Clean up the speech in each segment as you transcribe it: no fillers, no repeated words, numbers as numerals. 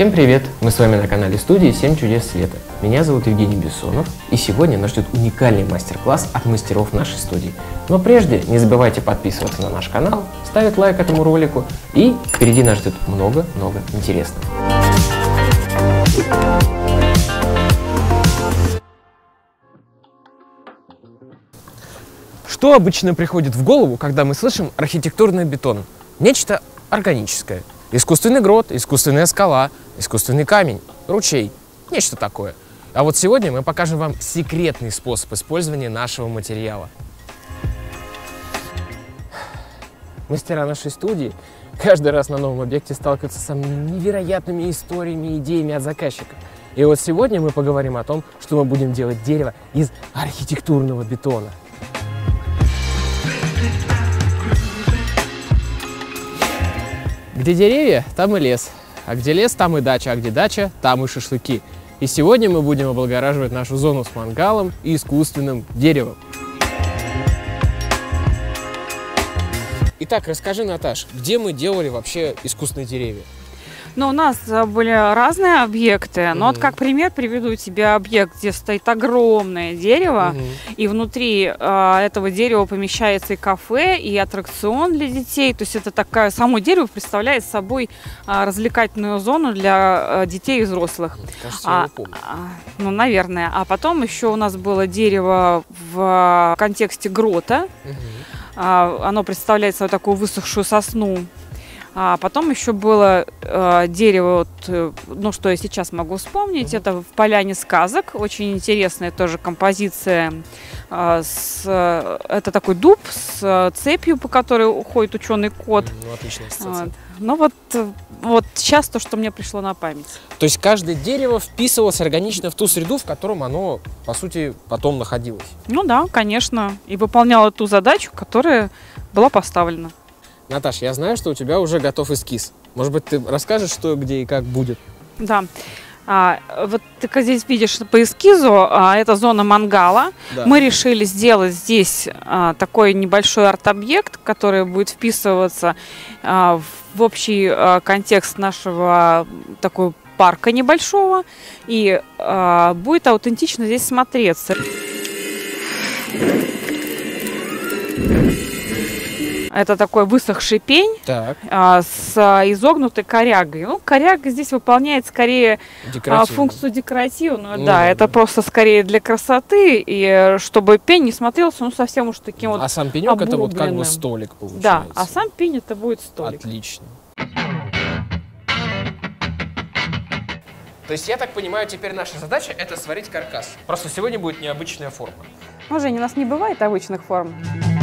Всем привет! Мы с вами на канале студии «7 чудес света». Меня зовут Евгений Бессонов, и сегодня нас ждет уникальный мастер-класс от мастеров нашей студии. Но прежде не забывайте подписываться на наш канал, ставить лайк этому ролику, и впереди нас ждет много-много интересного. Что обычно приходит в голову, когда мы слышим архитектурный бетон? Нечто органическое. Искусственный грот, искусственная скала, искусственный камень, ручей. Нечто такое. А вот сегодня мы покажем вам секретный способ использования нашего материала. Мастера нашей студии каждый раз на новом объекте сталкиваются с самыми невероятными историями и идеями от заказчика. И вот сегодня мы поговорим о том, что мы будем делать дерево из архитектурного бетона. Где деревья, там и лес. А где лес, там и дача. А где дача, там и шашлыки. И сегодня мы будем облагораживать нашу зону с мангалом и искусственным деревом. Итак, расскажи, Наташ, где мы делали вообще искусственные деревья? Ну, у нас были разные объекты, но вот как пример приведу тебе объект, где стоит огромное дерево, и внутри этого дерева помещается и кафе, и аттракцион для детей. То есть это такое, само дерево представляет собой развлекательную зону для детей и взрослых. Кажется, я его помню. Ну, наверное. А потом еще у нас было дерево в контексте грота. Оно представляет собой такую высохшую сосну. А потом еще было дерево, вот, ну что я сейчас могу вспомнить, это в «Поляне сказок», очень интересная тоже композиция. Это такой дуб с цепью, по которой уходит ученый кот. Ну, отличная ассоциация. Вот. Ну вот сейчас то, что мне пришло на память. То есть каждое дерево вписывалось органично в ту среду, в котором оно, по сути, потом находилось? Ну да, конечно, и выполняло ту задачу, которая была поставлена. Наташ, я знаю, что у тебя уже готов эскиз. Может быть, ты расскажешь, что, где и как будет? Да. Вот ты как здесь видишь по эскизу, это зона мангала. Да. Мы решили сделать здесь такой небольшой арт-объект, который будет вписываться в общий контекст нашего такого парка небольшого. И будет аутентично здесь смотреться. Это такой высохший пень с изогнутой корягой. Ну, коряга здесь выполняет скорее функцию декоративную. Ну, да, это просто скорее для красоты, и чтобы пень не смотрелся, ну, совсем уж таким вот. А сам пенек это вот как бы столик получается. Да, а сам пень это будет столик. Отлично. То есть, я так понимаю, теперь наша задача это сварить каркас. Просто сегодня будет необычная форма. Ну, Жень, у нас не бывает обычных форм.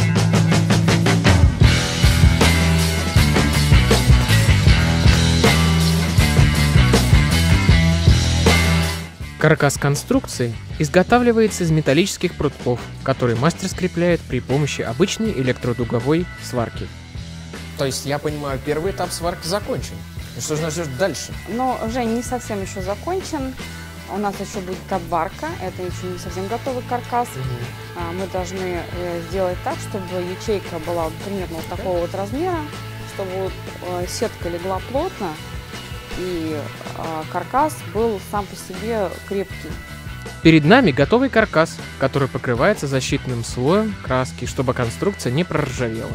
Каркас конструкции изготавливается из металлических прутков, которые мастер скрепляет при помощи обычной электродуговой сварки. То есть, я понимаю, первый этап сварки закончен. И что же нас ждет дальше? Ну, Жень, не совсем еще закончен. У нас еще будет обварка. Это еще не совсем готовый каркас. Мы должны сделать так, чтобы ячейка была примерно вот такого вот размера, чтобы сетка легла плотно, и каркас был сам по себе крепкий. Перед нами готовый каркас, который покрывается защитным слоем краски, чтобы конструкция не проржавела.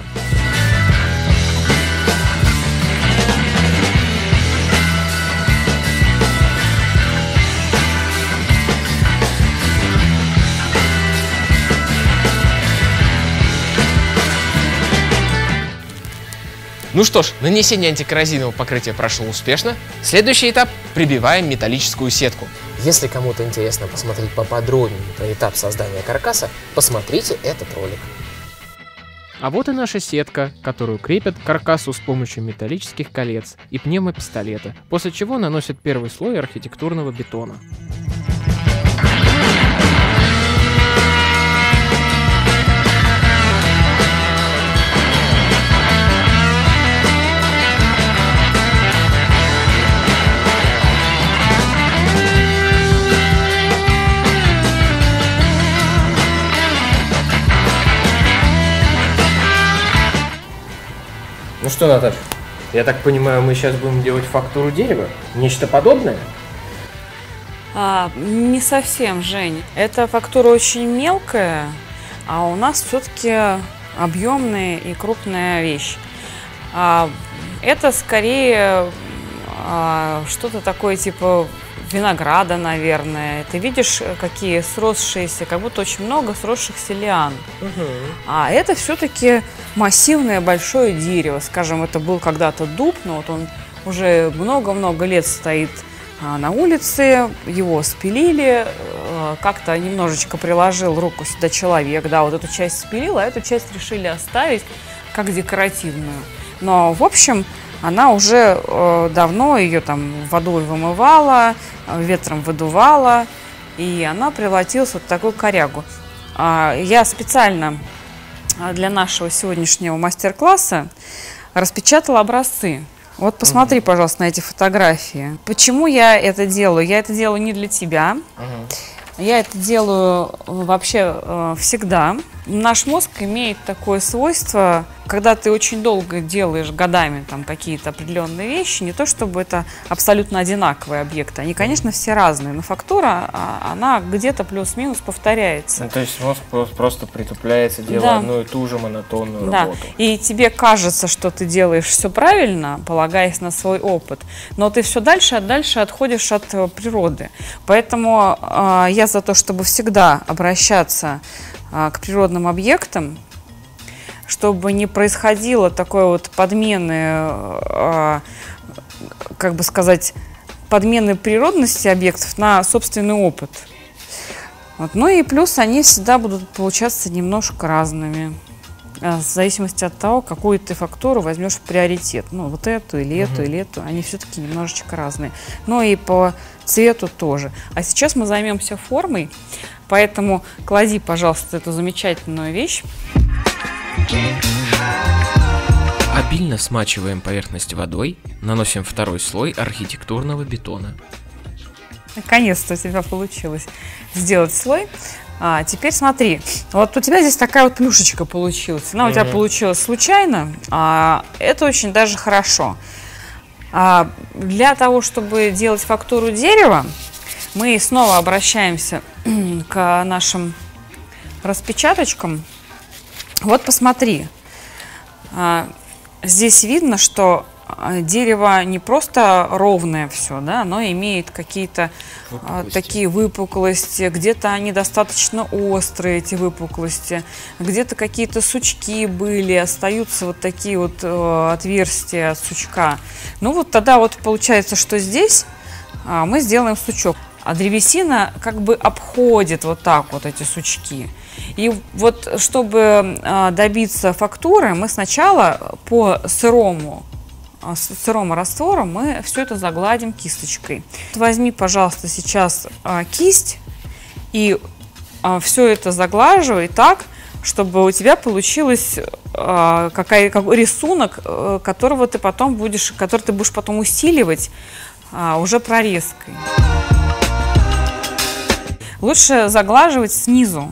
Ну что ж, нанесение антикоррозийного покрытия прошло успешно. Следующий этап – прибиваем металлическую сетку. Если кому-то интересно посмотреть поподробнее про этап создания каркаса, посмотрите этот ролик. А вот и наша сетка, которую крепят к каркасу с помощью металлических колец и пневмопистолета, после чего наносят первый слой архитектурного бетона. Ну что, Наташа, Я так понимаю, мы сейчас будем делать фактуру дерева? Нечто подобное? Не совсем, Жень. Эта фактура очень мелкая, а у нас все-таки объемная и крупная вещь. Это скорее что-то такое типа винограда, наверное. Ты видишь, какие сросшиеся, как будто очень много сросшихся лиан. А это все-таки массивное большое дерево. Скажем, это был когда-то дуб, но вот он уже много-много лет стоит на улице, его спилили, как-то немножечко приложил руку сюда человек, да, вот эту часть спилил, а эту часть решили оставить как декоративную. Но, в общем, она уже давно ее там водой вымывала, ветром выдувала, и она превратилась вот в такую корягу. Я специально для нашего сегодняшнего мастер-класса распечатала образцы. Вот посмотри, пожалуйста, на эти фотографии. Почему я это делаю? Я это делаю не для тебя. Я это делаю вообще всегда. Наш мозг имеет такое свойство, когда ты очень долго делаешь годами там какие-то определенные вещи, не то чтобы это абсолютно одинаковые объекты, они, конечно, все разные, но фактура, она где-то плюс-минус повторяется. Ну, то есть мозг просто притупляется, делая одну и ту же монотонную работу. И тебе кажется, что ты делаешь все правильно, полагаясь на свой опыт, но ты все дальше и дальше отходишь от природы. Поэтому я за то, чтобы всегда обращаться к природным объектам, чтобы не происходило такой вот подмены, как бы сказать, подмены природности объектов на собственный опыт. Вот. Ну и плюс они всегда будут получаться немножко разными, в зависимости от того, какую ты фактуру возьмешь в приоритет. Ну, вот эту или эту, или эту, они все-таки немножечко разные. Ну и по цвету тоже. А сейчас мы займемся формой, поэтому клади, пожалуйста, эту замечательную вещь. Обильно смачиваем поверхность водой, наносим второй слой архитектурного бетона. Наконец-то у тебя получилось сделать слой. Теперь смотри, вот у тебя здесь такая вот плюшечка получилась. Она у тебя получилась случайно, это очень даже хорошо. Для того, чтобы делать фактуру дерева, мы снова обращаемся к нашим распечаточкам. Вот посмотри, здесь видно, что дерево не просто ровное все, да, оно имеет какие-то такие выпуклости, где-то они достаточно острые, эти выпуклости, где-то какие-то сучки были, остаются вот такие вот отверстия от сучка. Ну вот тогда вот получается, что здесь мы сделаем сучок, а древесина как бы обходит вот так вот эти сучки. И вот чтобы добиться фактуры, мы сначала по сырому раствору мы все это загладим кисточкой. Возьми, пожалуйста, сейчас кисть и все это заглаживай так, чтобы у тебя получилось рисунок, который ты будешь потом усиливать уже прорезкой. Лучше заглаживать снизу.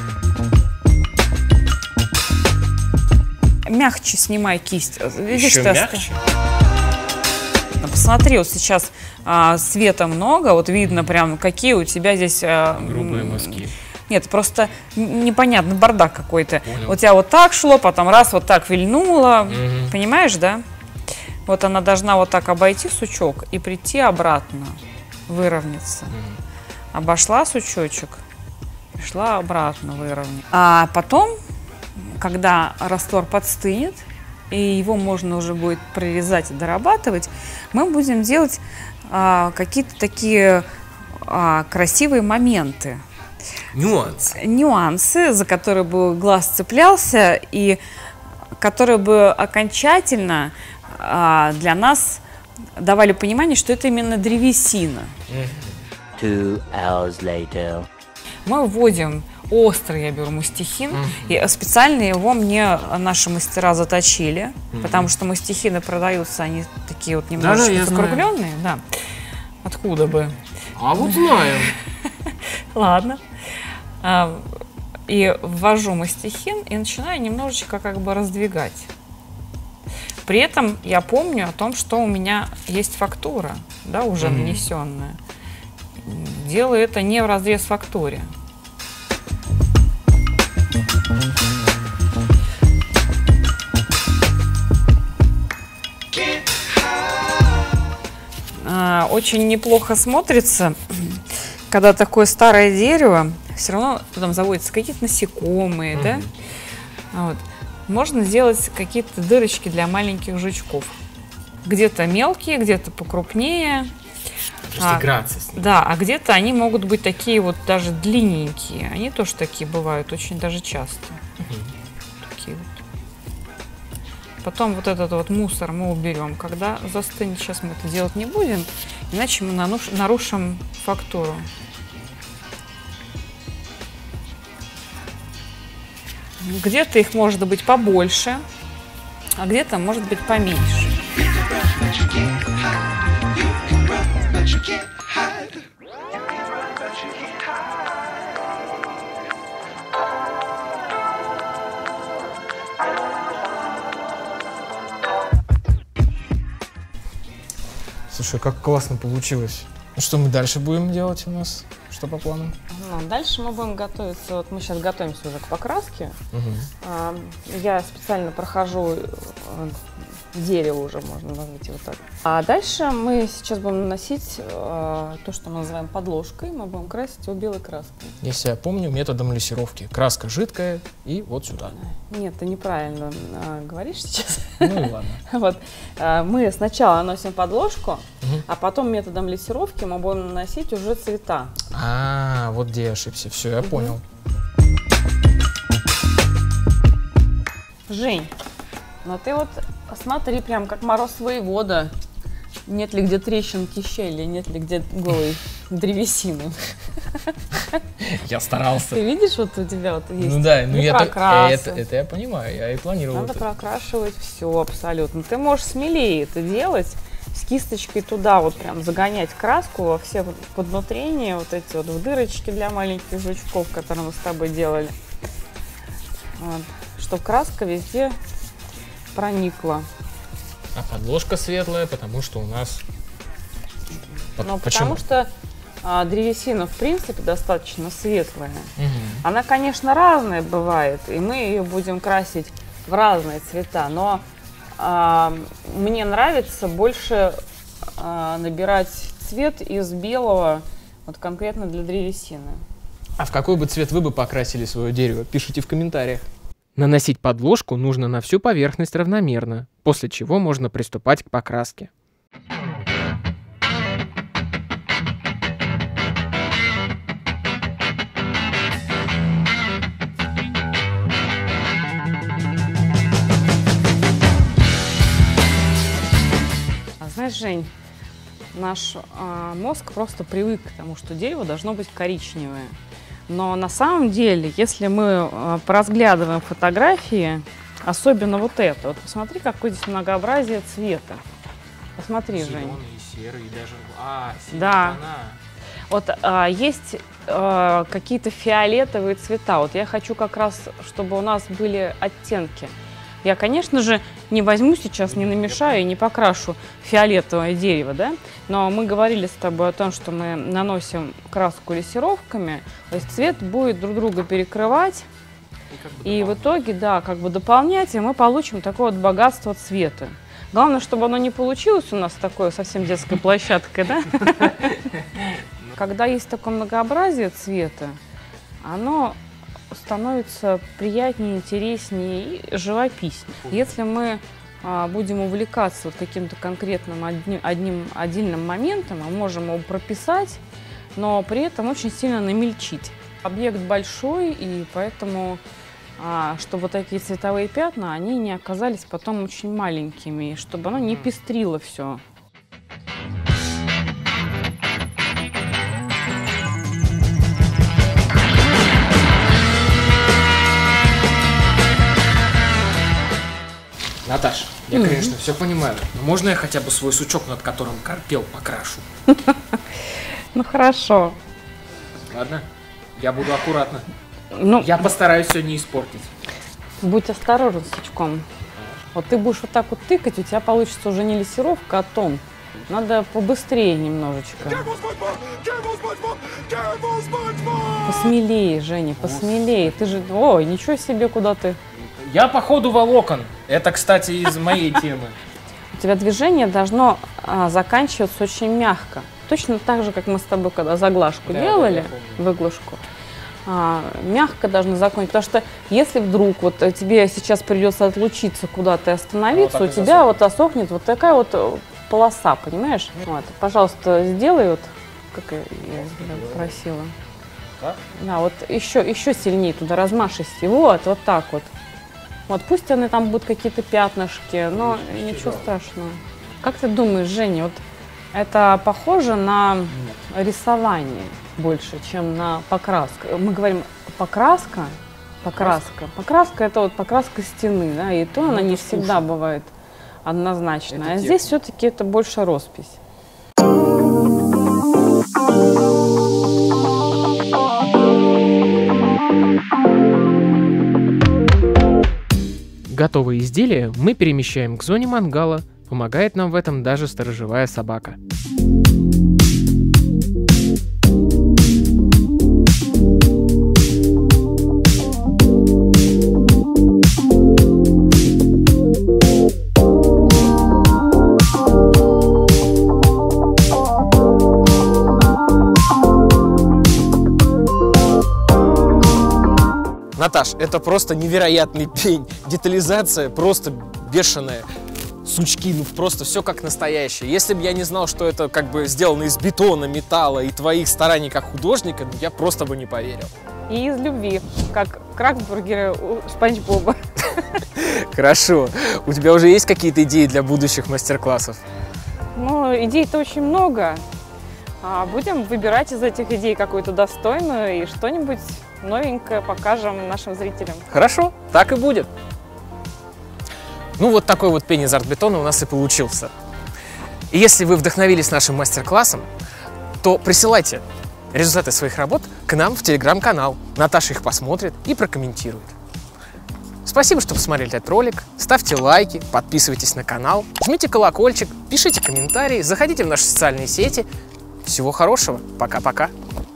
Мягче снимай кисть. Видишь, еще мягче? Посмотри, вот сейчас света много, вот видно прям, какие у тебя здесь... грубые мазки. Нет, просто непонятно, бардак какой-то. У тебя вот так шло, потом раз вот так вильнуло, понимаешь, да? Вот она должна вот так обойти сучок и прийти обратно, выровняться. Обошла сучочек, пришла обратно, выровнять. А потом, когда раствор подстынет, и его можно уже будет прорезать и дорабатывать, мы будем делать какие-то такие красивые моменты. Нюансы, за которые бы глаз цеплялся, и которые бы окончательно для нас давали понимание, что это именно древесина. 2 hours later. Мы вводим острый, я беру мастихин, и специально его мне наши мастера заточили, потому что мастихины продаются, они такие вот немножечко закругленные. Да. Откуда бы? А вот знаем. Ладно. И ввожу мастихин и начинаю немножечко как бы раздвигать. При этом я помню о том, что у меня есть фактура, да, уже нанесенная. Делаю это не в разрез фактуре. Очень неплохо смотрится, когда такое старое дерево, все равно там заводятся какие-то насекомые, да? Вот. Можно сделать какие-то дырочки для маленьких жучков. Где-то мелкие, где-то покрупнее. Играться с ними. Да, а где-то они могут быть такие вот даже длинненькие. Они тоже такие бывают очень даже часто. Такие вот. Потом вот этот вот мусор мы уберем, когда застынет. Сейчас мы это делать не будем, иначе мы нарушим фактуру. Где-то их может быть побольше, а где-то может быть поменьше. Слушай, как классно получилось. Ну что мы дальше будем делать у нас? Что по плану? Дальше мы будем готовиться. Вот мы сейчас готовимся уже к покраске. Я специально прохожу дерево уже, можно назвать его так. А дальше мы сейчас будем наносить то, что мы называем подложкой. Мы будем красить его белой краской. Если я помню, методом лессировки. Краска жидкая и вот сюда. Нет, ты неправильно говоришь сейчас. Ну и ладно. Вот. Мы сначала наносим подложку, а потом методом лессировки мы будем наносить уже цвета. А, вот где я ошибся. Все, я понял. Жень, ну ты вот смотри, прям как Мороз воевода. Нет ли где трещинки, щели, нет ли где голой древесины. Я старался. Ты видишь, вот у тебя вот есть. Ну да, ну это я понимаю, я и планировал. Надо прокрашивать все абсолютно. Ты можешь смелее это делать, с кисточкой туда вот прям загонять краску во все поднутрения, вот эти вот в дырочки для маленьких жучков, которые мы с тобой делали. Вот. Чтобы краска везде проникла. А подложка светлая, потому что у нас... Ну, потому что древесина, в принципе, достаточно светлая. Она, конечно, разная бывает, и мы ее будем красить в разные цвета, но мне нравится больше набирать цвет из белого, вот конкретно для древесины. А в какой бы цвет вы бы покрасили свое дерево? Пишите в комментариях. Наносить подложку нужно на всю поверхность равномерно, после чего можно приступать к покраске. Знаешь, Жень, наш мозг просто привык к тому, что дерево должно быть коричневое. Но на самом деле, если мы поразглядываем фотографии, особенно вот это, вот посмотри, какое здесь многообразие цвета. Посмотри, Жень. Зеленый, серый, даже... да. Вот есть какие-то фиолетовые цвета. Вот я хочу как раз, чтобы у нас были оттенки. Я, конечно же, не возьму сейчас, не намешаю и не покрашу фиолетовое дерево, да? Но мы говорили с тобой о том, что мы наносим краску лессировками, то есть цвет будет друг друга перекрывать, и в итоге, да, как бы дополнять, и мы получим такое вот богатство цвета. Главное, чтобы оно не получилось у нас такое совсем детской площадкой, да? Когда есть такое многообразие цвета, оно становится приятнее, интереснее и живописнее. Если мы будем увлекаться вот каким-то конкретным одним отдельным моментом, мы можем его прописать, но при этом очень сильно намельчить. Объект большой, и поэтому, чтобы вот такие цветовые пятна, они не оказались потом очень маленькими, и чтобы оно не пестрило все. Наташа, я, конечно, все понимаю, но можно я хотя бы свой сучок, над которым корпел, покрашу? Ну, хорошо. Ладно, я буду аккуратно. Ну, я постараюсь все не испортить. Будь осторожен с сучком. Вот ты будешь вот так вот тыкать, у тебя получится уже не лессировка, а тон. Надо побыстрее немножечко. Посмелее, Женя, посмелее. Ты же... Ой, ничего себе, куда ты... Я по ходу волокон. Это, кстати, из моей темы. У тебя движение должно заканчиваться очень мягко. Точно так же, как мы с тобой, когда заглажку делали, выглажку. Мягко должно закончить. Потому что если вдруг вот тебе сейчас придется отлучиться куда-то и остановиться, у тебя вот осохнет вот такая вот полоса, понимаешь? Вот, пожалуйста, сделай вот, как я просила. Да, вот еще сильнее туда размашисти. Вот так вот. Вот пусть они там будут какие-то пятнышки, но ничего страшного. Как ты думаешь, Женя, вот это похоже на рисование больше, чем на покраску? Мы говорим покраска. Покраска это вот покраска стены, да, и то она не всегда бывает однозначно. А здесь все-таки это больше роспись. Готовые изделия мы перемещаем к зоне мангала. Помогает нам в этом даже сторожевая собака. Наташ, это просто невероятный пень. Детализация просто бешеная. Сучки, ну просто все как настоящее. Если бы я не знал, что это как бы сделано из бетона, металла и твоих стараний как художника, ну, я просто бы не поверил. И из любви, как кракбургеры у Спанч Боба. Хорошо. У тебя уже есть какие-то идеи для будущих мастер-классов? Ну, идей-то очень много. Будем выбирать из этих идей какую-то достойную и что-нибудь новенькое покажем нашим зрителям. Хорошо, так и будет. Ну вот такой вот пень из арт-бетона у нас и получился. И если вы вдохновились нашим мастер-классом, то присылайте результаты своих работ к нам в телеграм-канал. Наташа их посмотрит и прокомментирует. Спасибо, что посмотрели этот ролик. Ставьте лайки, подписывайтесь на канал, жмите колокольчик, пишите комментарии, заходите в наши социальные сети. Всего хорошего. Пока-пока.